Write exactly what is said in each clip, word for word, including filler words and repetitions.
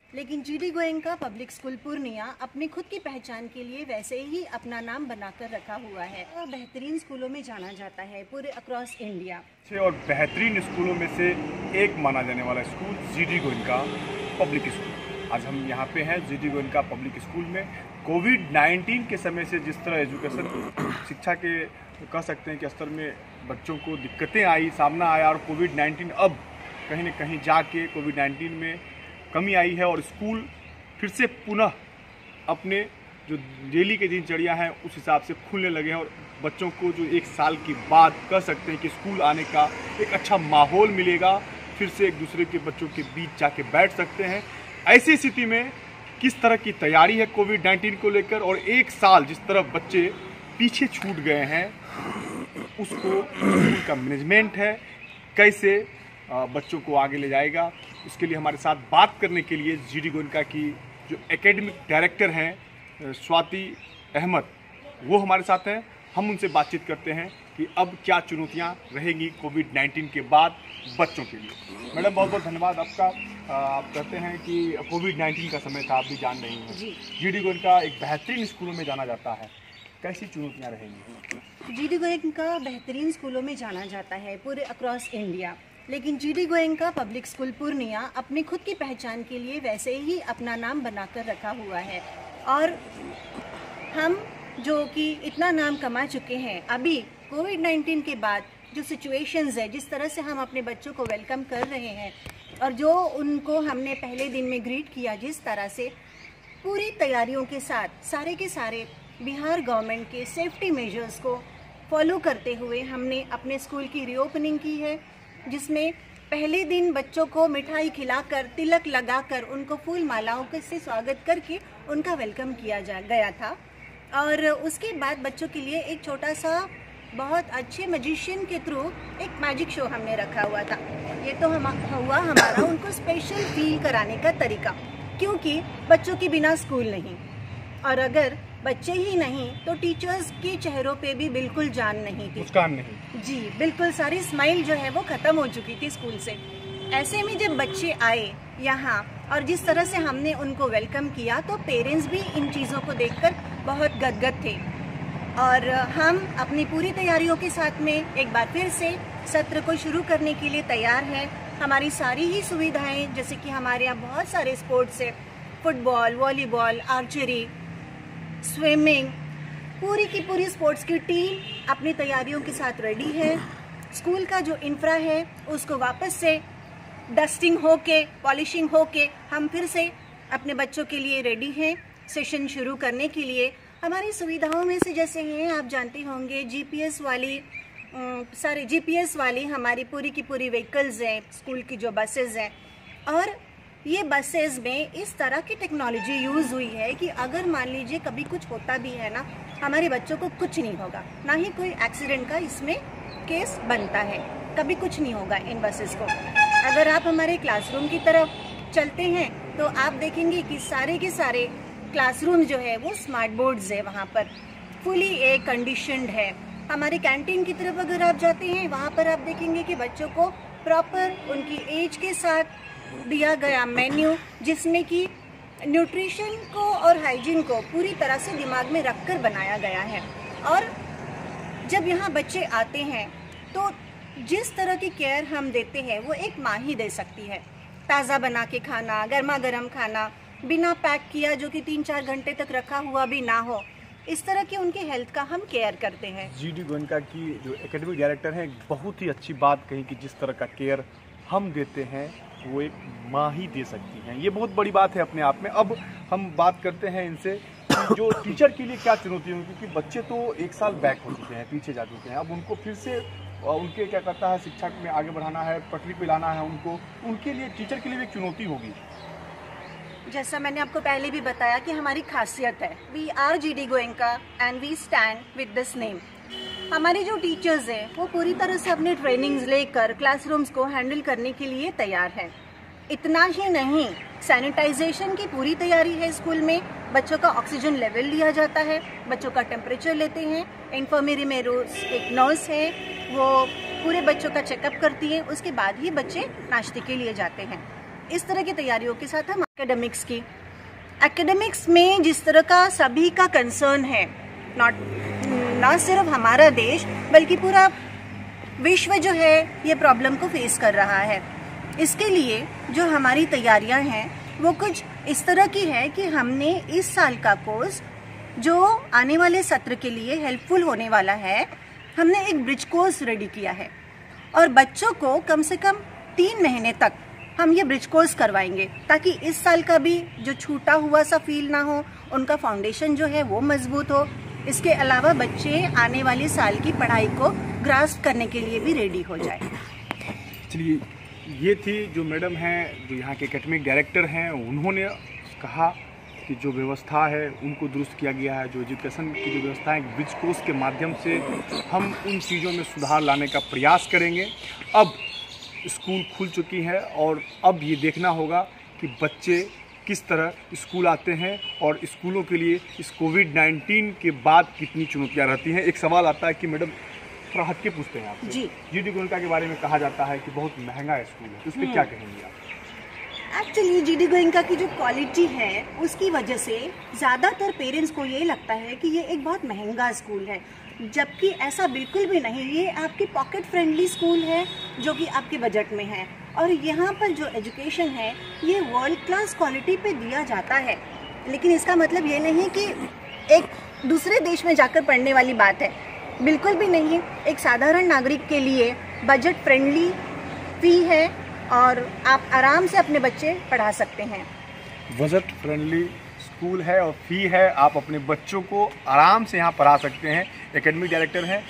लेकिन GD Goenka public school Purnia अपनी खुद की पहचान के लिए वैसे ही अपना नाम बनाकर रखा हुआ है। बेहतरीन स्कूलों में जाना जाता है पूरे अक्रॉस इंडिया और बेहतरीन स्कूलों में से एक माना जाने वाला school GD Goenka public school. आज हम यहाँ पे हैं जीडी गोयनका पब्लिक स्कूल में। कोविड नाइन्टीन के समय से जिस तरह एजुकेशन शिक्षा के कह सकते हैं कि स्तर में बच्चों को दिक्कतें आई, सामना आया, और कोविड नाइन्टीन अब कहीं न कहीं जाके कोविड नाइन्टीन में कमी आई है और स्कूल फिर से पुनः अपने जो डेली के दिनचर्या हैं उस हिसाब से खुलने लगे हैं और बच्चों को जो एक साल की बाद कह सकते हैं कि स्कूल आने का एक अच्छा माहौल मिलेगा, फिर से एक दूसरे के बच्चों के बीच जाके बैठ सकते हैं। ऐसी स्थिति में किस तरह की तैयारी है कोविड नाइन्टीन को लेकर, और एक साल जिस तरह बच्चे पीछे छूट गए हैं उसको स्कूल का मैनेजमेंट है कैसे बच्चों को आगे ले जाएगा, उसके लिए हमारे साथ बात करने के लिए जीडी गोयनका की जो एकेडमिक डायरेक्टर हैं स्वाति अहमद, वो हमारे साथ हैं। हम उनसे बातचीत करते हैं कि अब क्या चुनौतियां रहेंगी कोविड नाइन्टीन के बाद बच्चों के लिए। मैडम बहुत बहुत धन्यवाद आपका। आप कहते हैं कि कोविड नाइन्टीन का समय था, आप भी जान रही हैं, जीडी गोयनका एक बेहतरीन स्कूलों में जाना जाता है, कैसी चुनौतियाँ रहेंगी? जीडी गोयनका बेहतरीन स्कूलों में जाना जाता है पूरे अक्रॉस इंडिया, लेकिन GD Goenka public school Purnia अपनी खुद की पहचान के लिए वैसे ही अपना नाम बनाकर रखा हुआ है। और हम जो कि इतना नाम कमा चुके हैं, अभी कोविड नाइन्टीन के बाद जो सिचुएशंस है, जिस तरह से हम अपने बच्चों को वेलकम कर रहे हैं और जो उनको हमने पहले दिन में ग्रीट किया, जिस तरह से पूरी तैयारियों के साथ सारे के सारे बिहार गवर्नमेंट के सेफ्टी मेजर्स को फॉलो करते हुए हमने अपने स्कूल की रीओपनिंग की है, जिसमें पहले दिन बच्चों को मिठाई खिलाकर, तिलक लगाकर, उनको फूल मालाओं से स्वागत करके उनका वेलकम किया जा गया था। और उसके बाद बच्चों के लिए एक छोटा सा बहुत अच्छे मैजिशियन के थ्रू एक मैजिक शो हमने रखा हुआ था। ये तो हम हुआ हमारा उनको स्पेशल फील कराने का तरीका, क्योंकि बच्चों के बिना स्कूल नहीं, और अगर बच्चे ही नहीं तो टीचर्स के चेहरों पे भी बिल्कुल जान नहीं थी, मुस्कान नहीं। जी बिल्कुल, सारी स्माइल जो है वो खत्म हो चुकी थी स्कूल से। ऐसे में जब बच्चे आए यहाँ और जिस तरह से हमने उनको वेलकम किया, तो पेरेंट्स भी इन चीज़ों को देखकर बहुत गदगद थे। और हम अपनी पूरी तैयारियों के साथ में एक बार फिर से सत्र को शुरू करने के लिए तैयार हैं। हमारी सारी ही सुविधाएं, जैसे कि हमारे यहाँ बहुत सारे स्पोर्ट्स है, फुटबॉल, वॉलीबॉल, आर्चरी, स्विमिंग, पूरी की पूरी स्पोर्ट्स की टीम अपनी तैयारियों के साथ रेडी है। स्कूल का जो इंफ्रा है उसको वापस से डस्टिंग होके, पॉलिशिंग होके हम फिर से अपने बच्चों के लिए रेडी हैं सेशन शुरू करने के लिए। हमारी सुविधाओं में से जैसे हैं, आप जानते होंगे, जीपीएस वाली सारे जीपीएस वाली हमारी पूरी की पूरी व्हीकल्स हैं, स्कूल की जो बसेस हैं, और ये बसेस में इस तरह की टेक्नोलॉजी यूज़ हुई है कि अगर मान लीजिए कभी कुछ होता भी है ना, हमारे बच्चों को कुछ नहीं होगा, ना ही कोई एक्सीडेंट का इसमें केस बनता है, कभी कुछ नहीं होगा इन बसेस को। अगर आप हमारे क्लासरूम की तरफ चलते हैं तो आप देखेंगे कि सारे के सारे क्लासरूम जो है वो स्मार्ट बोर्ड्स है, वहाँ पर फुली एयर कंडीशनड है। हमारे कैंटीन की तरफ अगर आप जाते हैं, वहाँ पर आप देखेंगे कि बच्चों को प्रॉपर उनकी एज के साथ दिया गया मेन्यू, जिसमें कि न्यूट्रिशन को और हाइजीन को पूरी तरह से दिमाग में रखकर बनाया गया है। और जब यहाँ बच्चे आते हैं तो जिस तरह की केयर हम देते हैं वो एक माँ ही दे सकती है। ताज़ा बना के खाना, गर्मा गर्म खाना, बिना पैक किया, जो कि तीन चार घंटे तक रखा हुआ भी ना हो, इस तरह की उनके हेल्थ का हम केयर करते हैं। जीडी गोयनका की जो एकेडमिक डायरेक्टर हैं, बहुत ही अच्छी बात कही कि जिस तरह का केयर हम देते हैं वो एक माँ ही दे सकती हैं। ये बहुत बड़ी बात है अपने आप में। अब हम बात करते हैं इनसे कि जो टीचर के लिए क्या चुनौती होगी, क्योंकि बच्चे तो एक साल बैक हो चुके हैं, पीछे जा चुके हैं। अब उनको फिर से उनके क्या करता है, शिक्षा में आगे बढ़ाना है, पटरी पे लाना है उनको, उनके लिए टीचर के लिए भी एक चुनौती होगी। जैसा मैंने आपको पहले भी बताया कि हमारी खासियत है, we are GD Goenka and we stand with this name. हमारे जो टीचर्स हैं वो पूरी तरह से अपने ट्रेनिंग्स लेकर क्लासरूम्स को हैंडल करने के लिए तैयार हैं। इतना ही नहीं, सैनिटाइजेशन की पूरी तैयारी है स्कूल में। बच्चों का ऑक्सीजन लेवल लिया जाता है, बच्चों का टेम्परेचर लेते हैं। इन्फर्मरी में रोज एक नर्स है, वो पूरे बच्चों का चेकअप करती है, उसके बाद ही बच्चे नाश्ते के लिए जाते हैं। इस तरह की तैयारियों के साथ हम एकेडमिक्स की एकेडमिक्स में जिस तरह का सभी का कंसर्न है, नॉट ना सिर्फ हमारा देश बल्कि पूरा विश्व जो है ये प्रॉब्लम को फेस कर रहा है। इसके लिए जो हमारी तैयारियां हैं वो कुछ इस तरह की है कि हमने इस साल का कोर्स जो आने वाले सत्र के लिए हेल्पफुल होने वाला है, हमने एक ब्रिज कोर्स रेडी किया है और बच्चों को कम से कम तीन महीने तक हम ये ब्रिज कोर्स करवाएंगे ताकि इस साल का भी जो छूटा हुआ सा फील ना हो, उनका फाउंडेशन जो है वो मजबूत हो। इसके अलावा बच्चे आने वाले साल की पढ़ाई को ग्रास्प करने के लिए भी रेडी हो जाए। चलिए, ये थी जो मैडम हैं, जो यहाँ के एकेडमिक डायरेक्टर हैं। उन्होंने कहा कि जो व्यवस्था है उनको दुरुस्त किया गया है, जो एजुकेशन की जो व्यवस्था है ब्रिज कोर्स के माध्यम से हम उन चीज़ों में सुधार लाने का प्रयास करेंगे। अब स्कूल खुल चुकी है और अब ये देखना होगा कि बच्चे किस तरह स्कूल आते हैं और स्कूलों के लिए इस कोविड नाइन्टीन के बाद कितनी चुनौतियाँ रहती हैं। एक सवाल आता है कि मैडम थोड़ा हट के पूछते हैं आपसे, जी जीडी गोयनका के बारे में कहा जाता है कि बहुत महंगा स्कूल है, तो उस पर क्या कहेंगे आप? एक्चुअली जीडी गोयनका की जो क्वालिटी है उसकी वजह से ज़्यादातर पेरेंट्स को ये लगता है कि ये एक बहुत महंगा स्कूल है, जबकि ऐसा बिल्कुल भी नहीं। ये आपकी पॉकेट फ्रेंडली स्कूल है जो कि आपके बजट में है और यहाँ पर जो एजुकेशन है ये वर्ल्ड क्लास क्वालिटी पे दिया जाता है। लेकिन इसका मतलब ये नहीं कि एक दूसरे देश में जाकर पढ़ने वाली बात है, बिल्कुल भी नहीं है। एक साधारण नागरिक के लिए बजट फ्रेंडली फी है और आप आराम से अपने बच्चे पढ़ा सकते हैं। बजट फ्रेंडली स्कूल है और फी है, आप अपने बच्चों को आराम से यहाँ पढ़ा सकते हैं। एकेडमिक डायरेक्टर हैं,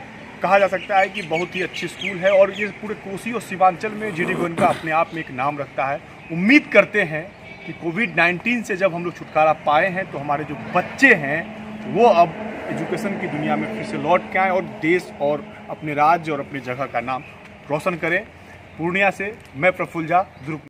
कहा जा सकता है कि बहुत ही अच्छी स्कूल है और ये पूरे कोसी और सीमांचल में जीडी गोयनका अपने आप में एक नाम रखता है। उम्मीद करते हैं कि कोविड नाइन्टीन से जब हम लोग छुटकारा पाए हैं तो हमारे जो बच्चे हैं वो अब एजुकेशन की दुनिया में फिर से लौट के आएँ और देश और अपने राज्य और अपनी जगह का नाम रोशन करें। पूर्णिया से मैं प्रफुल्ल झा, ध्रुव।